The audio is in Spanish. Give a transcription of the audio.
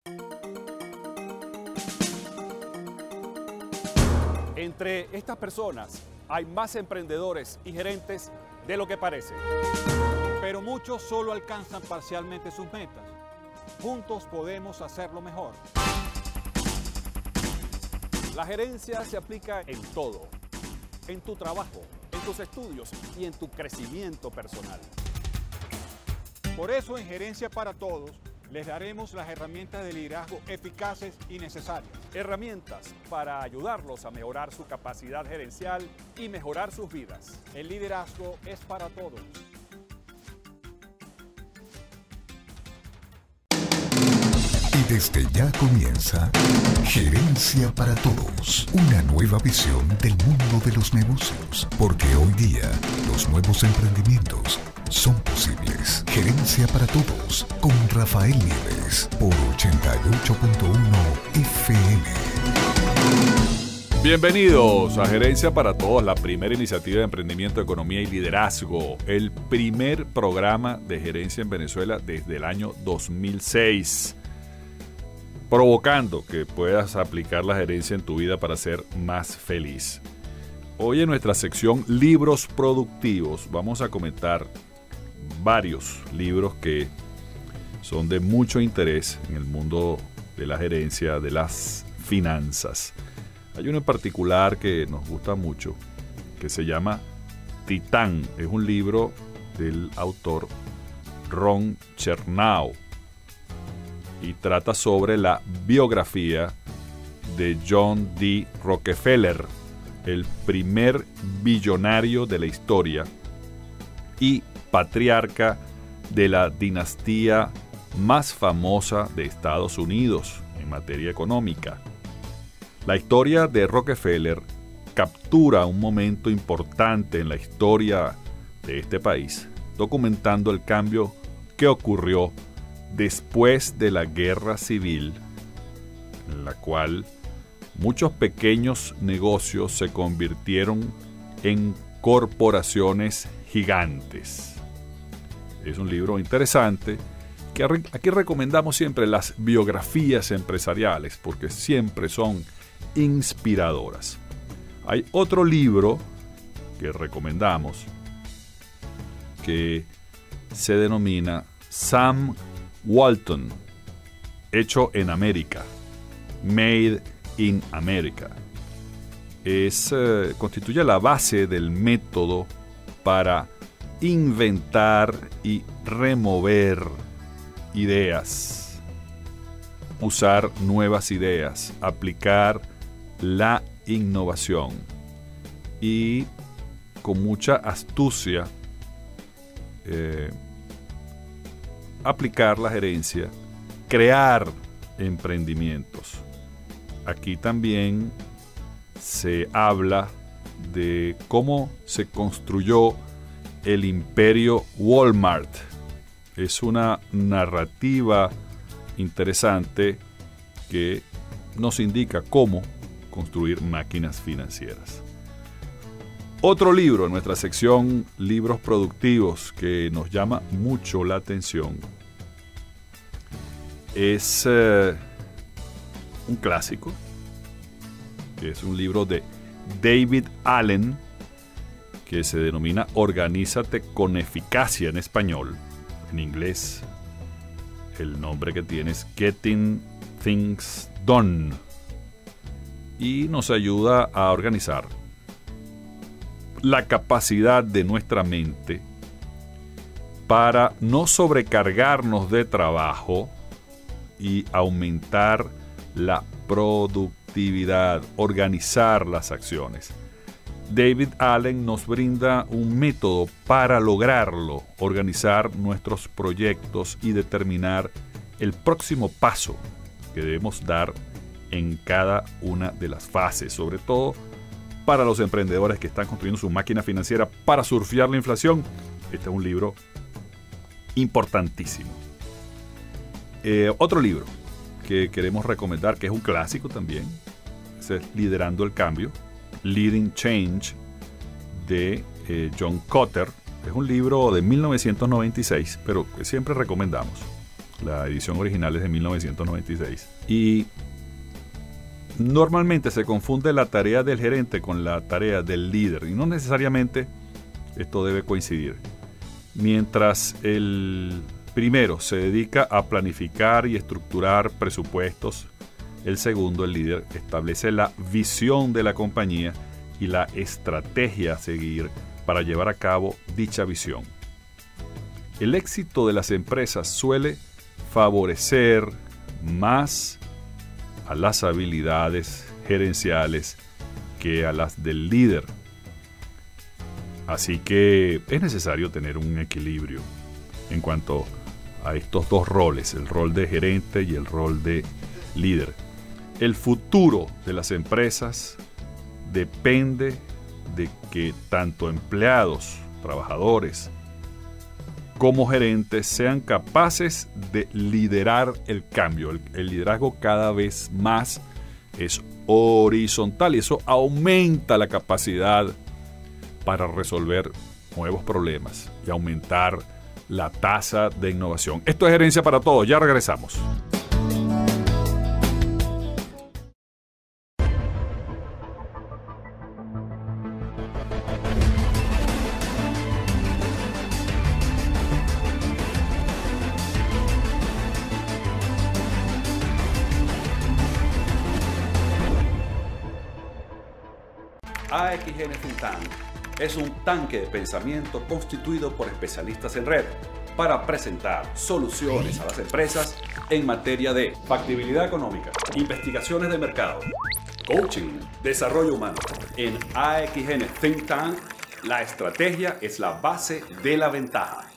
Entre estas personas hay más emprendedores y gerentes de lo que parece. Pero muchos solo alcanzan parcialmente sus metas. Juntos podemos hacerlo mejor. La gerencia se aplica en todo, en tu trabajo, en tus estudios y en tu crecimiento personal. Por eso en Gerencia para Todos les daremos las herramientas de liderazgo eficaces y necesarias. Herramientas para ayudarlos a mejorar su capacidad gerencial y mejorar sus vidas. El liderazgo es para todos. Y desde ya comienza Gerencia para Todos, una nueva visión del mundo de los negocios, porque hoy día los nuevos emprendimientos son posibles. Gerencia para Todos con Rafael Nieves por 88.1 FM. Bienvenidos a Gerencia para Todos, la primera iniciativa de emprendimiento, economía y liderazgo, el primer programa de gerencia en Venezuela desde el año 2006, provocando que puedas aplicar la gerencia en tu vida para ser más feliz. Hoy en nuestra sección Libros Productivos vamos a comentar varios libros que son de mucho interés en el mundo de la gerencia, de las finanzas. Hay uno en particular que nos gusta mucho, que se llama Titán. Es un libro del autor Ron Chernow y trata sobre la biografía de John D. Rockefeller, el primer billonario de la historia y patriarca de la dinastía más famosa de Estados Unidos en materia económica. La historia de Rockefeller captura un momento importante en la historia de este país, documentando el cambio que ocurrió después de la Guerra Civil, en la cual muchos pequeños negocios se convirtieron en corporaciones gigantes. Es un libro interesante que aquí recomendamos siempre las biografías empresariales porque siempre son inspiradoras. Hay otro libro que recomendamos que se denomina Sam Walton, hecho en América, Made in America. Constituye la base del método para inventar y remover ideas, usar nuevas ideas, aplicar la innovación y con mucha astucia aplicar la gerencia, crear emprendimientos. Aquí también se habla de cómo se construyó el imperio Walmart. Es una narrativa interesante que nos indica cómo construir máquinas financieras. Otro libro en nuestra sección Libros Productivos que nos llama mucho la atención es un clásico, que es un libro de David Allen que se denomina Organízate con Eficacia en español. En inglés, el nombre que tiene es Getting Things Done. Y nos ayuda a organizar la capacidad de nuestra mente para no sobrecargarnos de trabajo y aumentar la productividad, organizar las acciones. David Allen nos brinda un método para lograrlo, organizar nuestros proyectos y determinar el próximo paso que debemos dar en cada una de las fases, sobre todo para los emprendedores que están construyendo su máquina financiera para surfear la inflación. Este es un libro importantísimo. Otro libro que queremos recomendar, que es un clásico también, es Liderando el Cambio, Leading Change, de John Kotter. Es un libro de 1996, pero que siempre recomendamos. La edición original es de 1996. Y normalmente se confunde la tarea del gerente con la tarea del líder. Y no necesariamente esto debe coincidir. Mientras el primero se dedica a planificar y estructurar presupuestos, el segundo, el líder, establece la visión de la compañía y la estrategia a seguir para llevar a cabo dicha visión. El éxito de las empresas suele favorecer más a las habilidades gerenciales que a las del líder. Así que es necesario tener un equilibrio en cuanto a estos dos roles, el rol de gerente y el rol de líder. El futuro de las empresas depende de que tanto empleados, trabajadores, como gerentes sean capaces de liderar el cambio. El liderazgo cada vez más es horizontal y eso aumenta la capacidad para resolver nuevos problemas y aumentar la tasa de innovación. Esto es Gerencia para Todos. Ya regresamos. AXN Think Tank es un tanque de pensamiento constituido por especialistas en red para presentar soluciones a las empresas en materia de factibilidad económica, investigaciones de mercado, coaching, desarrollo humano. En AXN Think Tank, la estrategia es la base de la ventaja.